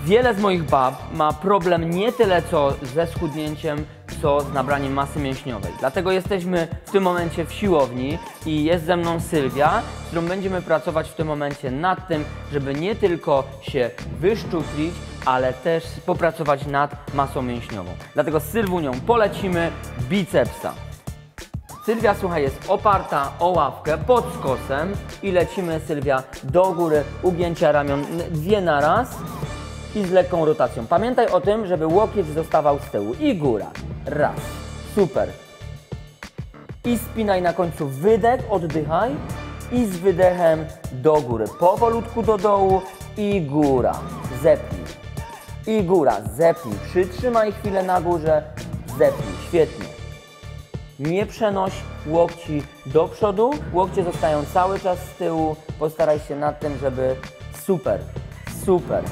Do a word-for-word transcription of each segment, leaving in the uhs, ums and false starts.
Wiele z moich bab ma problem nie tyle co ze schudnięciem, co z nabraniem masy mięśniowej. Dlatego jesteśmy w tym momencie w siłowni i jest ze mną Sylwia, z którą będziemy pracować w tym momencie nad tym, żeby nie tylko się wyszczuplić, ale też popracować nad masą mięśniową. Dlatego z Sylwunią polecimy bicepsa. Sylwia, słuchaj, jest oparta o ławkę pod skosem i lecimy, Sylwia, do góry, ugięcia ramion, dwie na raz i z lekką rotacją. Pamiętaj o tym, żeby łokieć zostawał z tyłu i góra. Raz. Super. I spinaj na końcu wydech, oddychaj i z wydechem do góry. Powolutku do dołu i góra. Zepnij. I góra. Zepnij. Przytrzymaj chwilę na górze. Zepnij. Świetnie. Nie przenoś łokci do przodu. Łokcie zostają cały czas z tyłu. Postaraj się nad tym, żeby... Super. Super.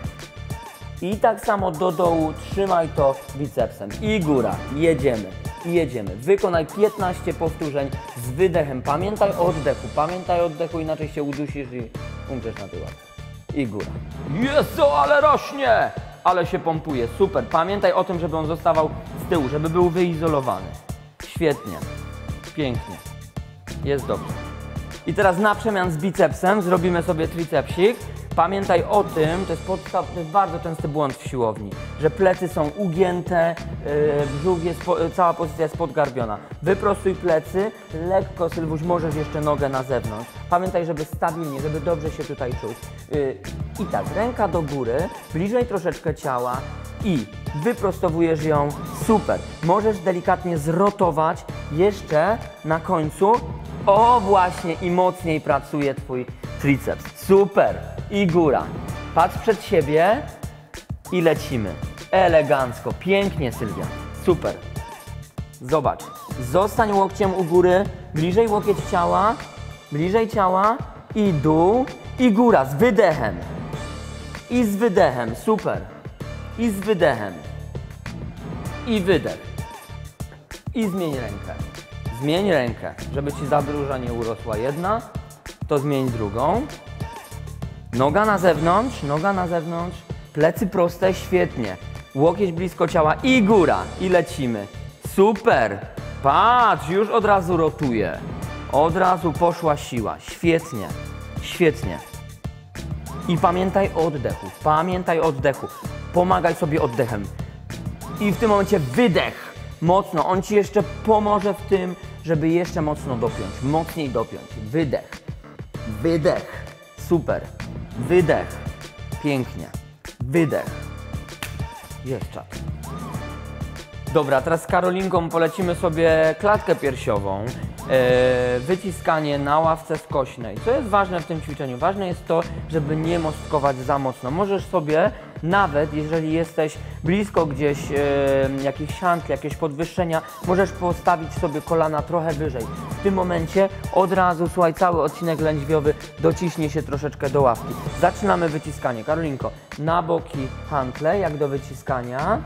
I tak samo do dołu, trzymaj to bicepsem. I góra, jedziemy, jedziemy. Wykonaj piętnaście powtórzeń z wydechem. Pamiętaj o oddechu, pamiętaj o oddechu, inaczej się udusisz i umrzesz na tej ławce. I góra. Jezu, ale rośnie! Ale się pompuje, super. Pamiętaj o tym, żeby on zostawał z tyłu, żeby był wyizolowany. Świetnie, pięknie, jest dobrze. I teraz na przemian z bicepsem zrobimy sobie tricepsik. Pamiętaj o tym, to jest, podstaw, to jest bardzo częsty błąd w siłowni, że plecy są ugięte, yy, brzuch jest, po, cała pozycja jest podgarbiona. Wyprostuj plecy, lekko, Sylwuś, możesz jeszcze nogę na zewnątrz. Pamiętaj, żeby stabilnie, żeby dobrze się tutaj czuć. Yy, I tak, ręka do góry, bliżej troszeczkę ciała i wyprostowujesz ją, super. Możesz delikatnie zrotować jeszcze na końcu. O, właśnie, i mocniej pracuje twój triceps. Super. I góra. Patrz przed siebie i lecimy. Elegancko. Pięknie, Sylwia. Super. Zobacz. Zostań łokciem u góry. Bliżej łokieć ciała. Bliżej ciała. I dół. I góra. Z wydechem. I z wydechem. Super. I z wydechem. I wydech. I zmień rękę. Zmień rękę. Żeby ci za duża nie urosła jedna, to zmień drugą. Noga na zewnątrz, noga na zewnątrz, plecy proste, świetnie. Łokieć blisko ciała i góra. I lecimy. Super. Patrz, już od razu rotuje. Od razu poszła siła. Świetnie, świetnie. I pamiętaj o oddechu, pamiętaj o oddechu. Pomagaj sobie oddechem. I w tym momencie wydech. Mocno. On ci jeszcze pomoże w tym, żeby jeszcze mocno dopiąć. Mocniej dopiąć. Wydech. Wydech. Super. Wydech. Pięknie. Wydech. Jest czas. Dobra, teraz z Karolinką polecimy sobie klatkę piersiową. Yy, wyciskanie na ławce skośnej. Co jest ważne w tym ćwiczeniu? Ważne jest to, żeby nie mostkować za mocno. Możesz sobie, nawet jeżeli jesteś blisko gdzieś yy, jakichś szantli, jakieś podwyższenia, możesz postawić sobie kolana trochę wyżej. W tym momencie od razu, słuchaj, cały odcinek lędźwiowy dociśnie się troszeczkę do ławki. Zaczynamy wyciskanie. Karolinko, na boki hantle, jak do wyciskania.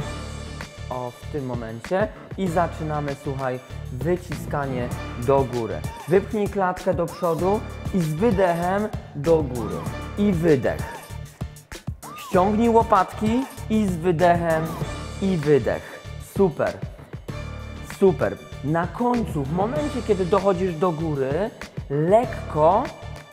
O, w tym momencie i zaczynamy, słuchaj, wyciskanie do góry. Wypchnij klatkę do przodu i z wydechem do góry. I wydech. Ściągnij łopatki i z wydechem i wydech. Super. Super. Na końcu, w momencie, kiedy dochodzisz do góry, lekko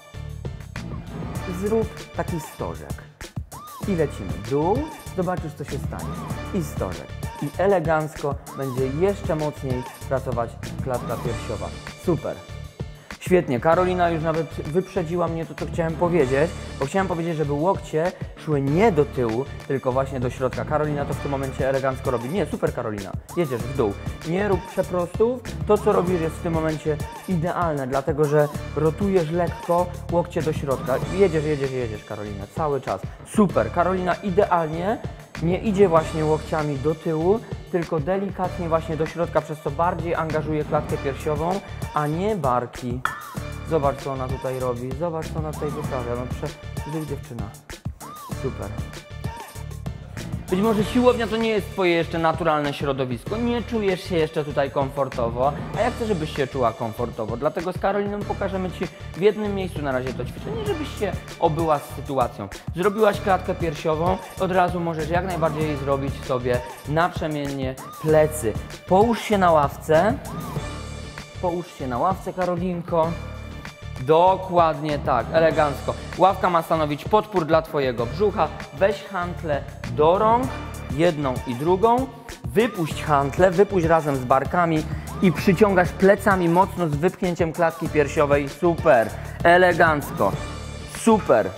zrób taki stożek. I lecimy. Dół, zobaczysz, co się stanie. I stożek. I elegancko będzie jeszcze mocniej pracować klatka piersiowa. Super. Świetnie. Karolina już nawet wyprzedziła mnie to, co chciałem powiedzieć, bo chciałem powiedzieć, żeby łokcie szły nie do tyłu, tylko właśnie do środka. Karolina to w tym momencie elegancko robi. Nie, super, Karolina. Jedziesz w dół. Nie rób przeprostów. To, co robisz, jest w tym momencie idealne, dlatego że rotujesz lekko łokcie do środka. Jedziesz, jedziesz, jedziesz, Karolina. Cały czas. Super. Karolina idealnie. Nie idzie właśnie łokciami do tyłu, tylko delikatnie właśnie do środka, przez co bardziej angażuje klatkę piersiową, a nie barki. Zobacz, co ona tutaj robi. Zobacz, co ona tutaj wyprawia. No prze... Zrób, dziewczyna. Super. Być może siłownia to nie jest twoje jeszcze naturalne środowisko, nie czujesz się jeszcze tutaj komfortowo, a ja chcę, żebyś się czuła komfortowo. Dlatego z Karoliną pokażemy ci w jednym miejscu na razie to ćwiczenie, żebyś się obyła z sytuacją. Zrobiłaś klatkę piersiową, od razu możesz jak najbardziej zrobić sobie naprzemiennie plecy. Połóż się na ławce. Połóż się na ławce, Karolinko. Dokładnie tak, elegancko. Ławka ma stanowić podpór dla twojego brzucha. Weź hantlę do rąk, jedną i drugą. Wypuść hantlę, wypuść razem z barkami i przyciągasz plecami mocno z wypchnięciem klatki piersiowej. Super, elegancko, super.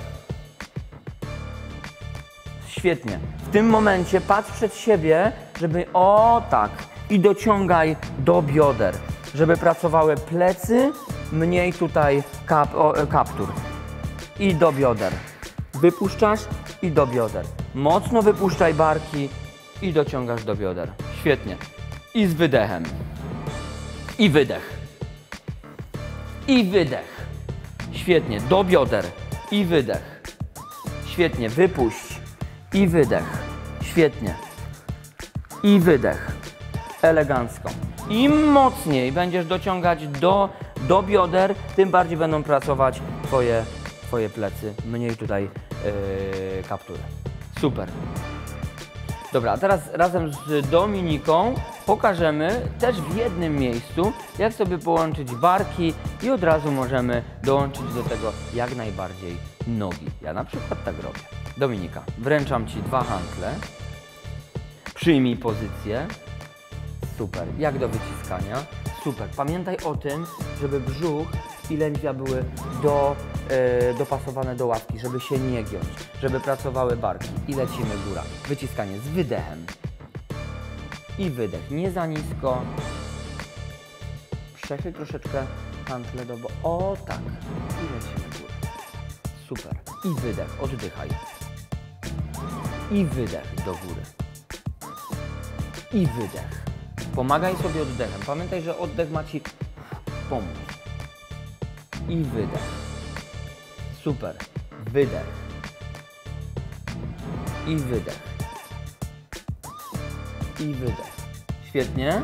Świetnie. W tym momencie patrz przed siebie, żeby o tak i dociągaj do bioder, żeby pracowały plecy, mniej tutaj kap, o, kaptur. I do bioder. Wypuszczasz i do bioder. Mocno wypuszczaj barki i dociągasz do bioder. Świetnie. I z wydechem. I wydech. I wydech. Świetnie. Do bioder. I wydech. Świetnie. Wypuść. I wydech. Świetnie. I wydech. Elegancko. Im mocniej będziesz dociągać do, do bioder, tym bardziej będą pracować twoje, twoje plecy. Mniej tutaj yy, kaptury. Super. Dobra, a teraz razem z Dominiką pokażemy też w jednym miejscu, jak sobie połączyć barki i od razu możemy dołączyć do tego jak najbardziej nogi. Ja na przykład tak robię. Dominika, wręczam ci dwa hantle. Przyjmij pozycję. Super. Jak do wyciskania? Super. Pamiętaj o tym, żeby brzuch i lędźwia były do, yy, dopasowane do ławki, żeby się nie giąć, żeby pracowały barki. I lecimy góra. Wyciskanie z wydechem. I wydech. Nie za nisko. Przechyl troszeczkę hantle do boku. O tak. I lecimy górę. Super. I wydech. Oddychaj. I wydech do góry. I wydech. Pomagaj sobie oddechem. Pamiętaj, że oddech ma ci pomóc. I wydech. Super. Wydech. I wydech. I wydech. Świetnie.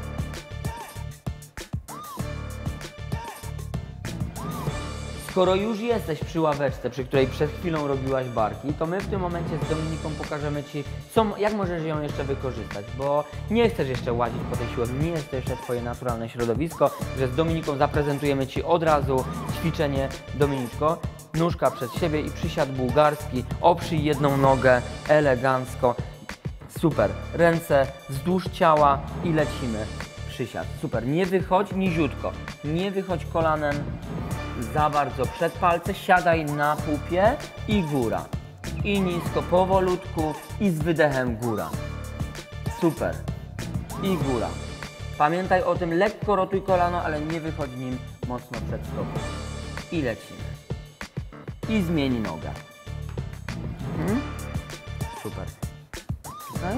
Skoro już jesteś przy ławeczce, przy której przed chwilą robiłaś barki, to my w tym momencie z Dominiką pokażemy ci, co, jak możesz ją jeszcze wykorzystać, bo nie chcesz jeszcze łazić po tej siłowni, nie jest to jeszcze twoje naturalne środowisko, że z Dominiką zaprezentujemy ci od razu ćwiczenie. Dominiczko, nóżka przed siebie i przysiad bułgarski, oprzyj jedną nogę, elegancko, super, ręce wzdłuż ciała i lecimy, przysiad, super, nie wychodź niziutko, nie wychodź kolanem za bardzo przed palce, siadaj na pupie i góra. I nisko, powolutku i z wydechem góra. Super. I góra. Pamiętaj o tym, lekko rotuj kolano, ale nie wychodź nim mocno przed stopą. I lecimy. I zmień nogę. Mhm. Super. Tutaj.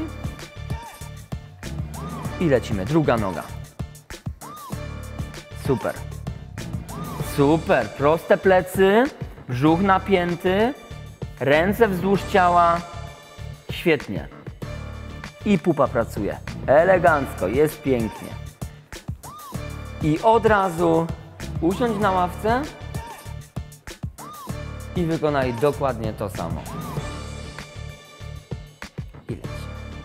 I lecimy. Druga noga. Super. Super, proste plecy, brzuch napięty, ręce wzdłuż ciała, świetnie. I pupa pracuje, elegancko, jest pięknie. I od razu usiądź na ławce i wykonaj dokładnie to samo. I leci.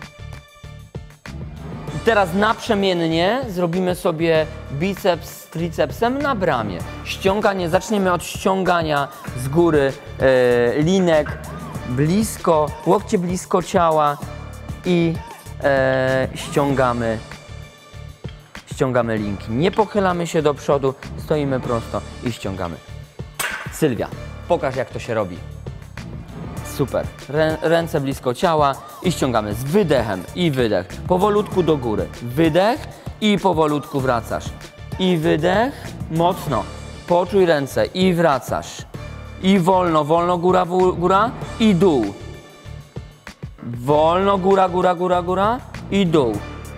I teraz naprzemiennie zrobimy sobie biceps z tricepsem na bramie. Ściąganie, zaczniemy od ściągania z góry e, linek blisko, łokcie blisko ciała i e, ściągamy, ściągamy linki. Nie pochylamy się do przodu, stoimy prosto i ściągamy. Sylwia, pokaż jak to się robi. Super. Rę, ręce blisko ciała i ściągamy z wydechem i wydech. Powolutku do góry. Wydech i powolutku wracasz. I wydech, mocno. Poczuj ręce i wracasz. I wolno, wolno, góra, góra i dół. Wolno, góra, góra, góra, góra i dół.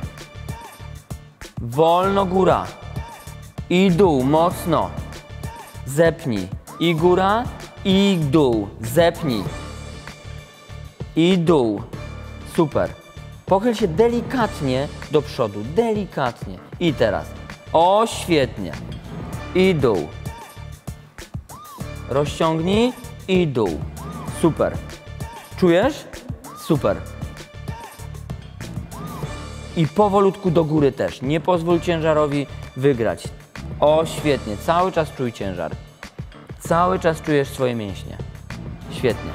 Wolno, góra i dół, mocno. Zepnij. I góra, i dół. Zepnij. I dół. Super. Pochyl się delikatnie do przodu, delikatnie. I teraz. O, świetnie. I dół. Rozciągnij i dół. Super. Czujesz? Super. I powolutku do góry też. Nie pozwól ciężarowi wygrać. O, świetnie. Cały czas czuj ciężar. Cały czas czujesz swoje mięśnie. Świetnie.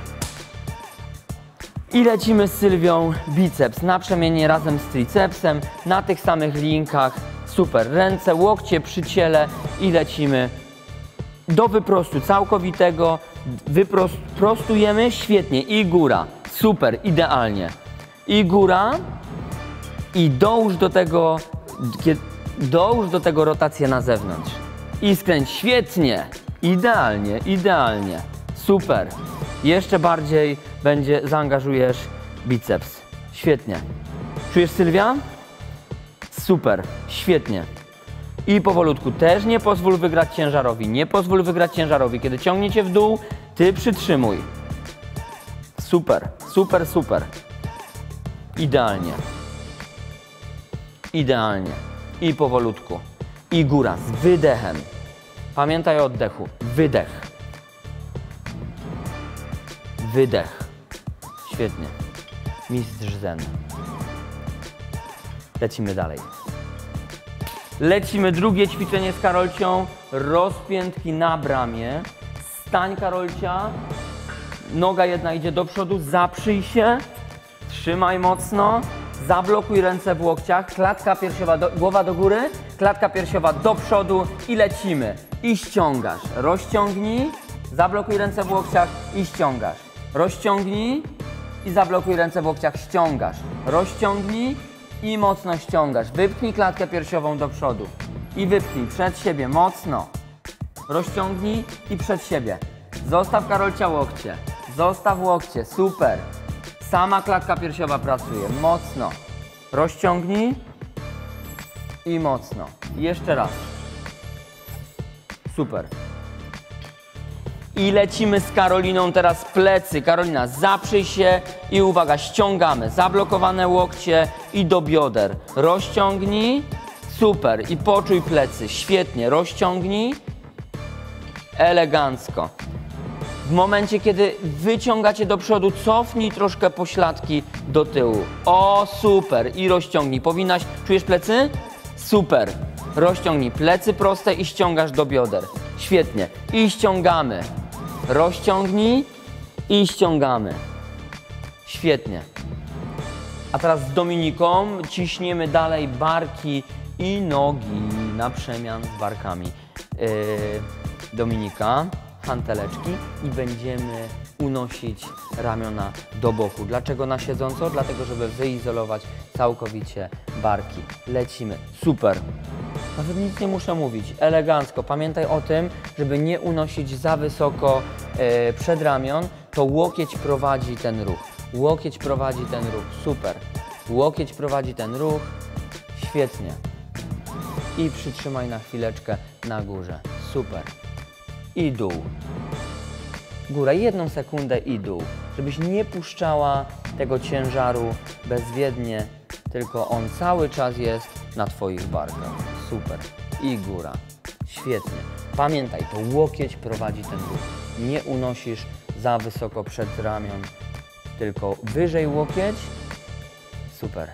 I lecimy z Sylwią biceps naprzemiennie razem z tricepsem na tych samych linkach. Super. Ręce, łokcie przy ciele i lecimy do wyprostu całkowitego. Wyprostujemy. Świetnie. I góra. Super. Idealnie. I góra. I dołóż do tego, dołóż do tego rotację na zewnątrz. I skręć. Świetnie. Idealnie, idealnie. Super. Jeszcze bardziej będzie, zaangażujesz biceps. Świetnie. Czujesz, Sylwia? Super. Świetnie. I powolutku. Też nie pozwól wygrać ciężarowi. Nie pozwól wygrać ciężarowi. Kiedy ciągnie cię w dół, ty przytrzymuj. Super. Super, super. Idealnie. Idealnie. I powolutku. I góra z wydechem. Pamiętaj o oddechu. Wydech. Wydech. Świetnie. Mistrz zen. Lecimy dalej. Lecimy drugie ćwiczenie z Karolcią. Rozpiętki na bramie. Stań, Karolcia. Noga jedna idzie do przodu. Zaprzyj się. Trzymaj mocno. Zablokuj ręce w łokciach. Klatka piersiowa, do, głowa do góry. Klatka piersiowa do przodu i lecimy. I ściągasz. Rozciągnij. Zablokuj ręce w łokciach i ściągasz. Rozciągnij i zablokuj ręce w łokciach. Ściągasz. Rozciągnij i mocno ściągasz. Wypchnij klatkę piersiową do przodu. I wypchnij przed siebie mocno. Rozciągnij i przed siebie. Zostaw, Karolcia, łokcie. Zostaw łokcie. Super. Sama klatka piersiowa pracuje. Mocno. Rozciągnij i mocno. Jeszcze raz. Super. I lecimy z Karoliną teraz plecy. Karolina, zaprzyj się i uwaga, ściągamy. Zablokowane łokcie i do bioder. Rozciągnij. Super. I poczuj plecy. Świetnie. Rozciągnij. Elegancko. W momencie, kiedy wyciągacie do przodu, cofnij troszkę pośladki do tyłu. O, super. I rozciągnij. Powinnaś... Czujesz plecy? Super. Rozciągnij. Plecy proste i ściągasz do bioder. Świetnie. I ściągamy. Rozciągnij i ściągamy. Świetnie. A teraz z Dominiką ciśniemy dalej barki i nogi na przemian z barkami. Yy, Dominika, hanteleczki i będziemy unosić ramiona do boku. Dlaczego na siedząco? Dlatego, żeby wyizolować całkowicie barki. Lecimy. Super. Nawet nic nie muszę mówić. Elegancko. Pamiętaj o tym, żeby nie unosić za wysoko e, przed ramion. To łokieć prowadzi ten ruch. Łokieć prowadzi ten ruch. Super. Łokieć prowadzi ten ruch. Świetnie. I przytrzymaj na chwileczkę na górze. Super. I dół. Góra. Jedną sekundę i dół. Żebyś nie puszczała tego ciężaru bezwiednie, tylko on cały czas jest na twoich barkach. Super. I góra. Świetnie. Pamiętaj, to łokieć prowadzi ten ruch. Nie unosisz za wysoko przed ramion, tylko wyżej łokieć. Super.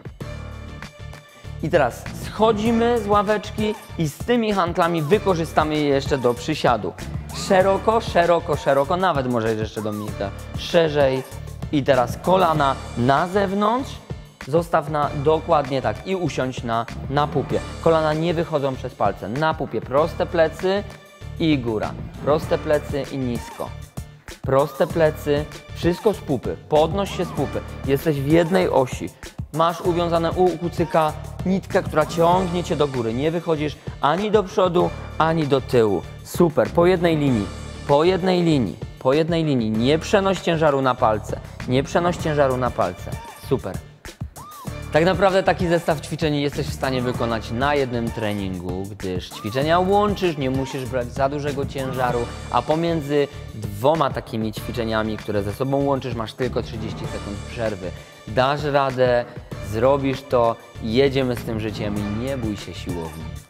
I teraz schodzimy z ławeczki i z tymi hantlami wykorzystamy je jeszcze do przysiadu. Szeroko, szeroko, szeroko, nawet może jeszcze, Dominika, szerzej. I teraz kolana na zewnątrz. Zostaw na dokładnie tak i usiądź na, na pupie. Kolana nie wychodzą przez palce. Na pupie proste plecy i góra. Proste plecy i nisko. Proste plecy, wszystko z pupy. Podnoś się z pupy. Jesteś w jednej osi. Masz uwiązane u kucyka nitkę, która ciągnie cię do góry. Nie wychodzisz ani do przodu, ani do tyłu. Super. Po jednej linii. Po jednej linii. Po jednej linii. Nie przenoś ciężaru na palce. Nie przenoś ciężaru na palce. Super. Tak naprawdę taki zestaw ćwiczeń jesteś w stanie wykonać na jednym treningu, gdyż ćwiczenia łączysz, nie musisz brać za dużego ciężaru, a pomiędzy dwoma takimi ćwiczeniami, które ze sobą łączysz, masz tylko trzydzieści sekund przerwy. Dasz radę, zrobisz to, jedziemy z tym życiem i nie bój się siłowni.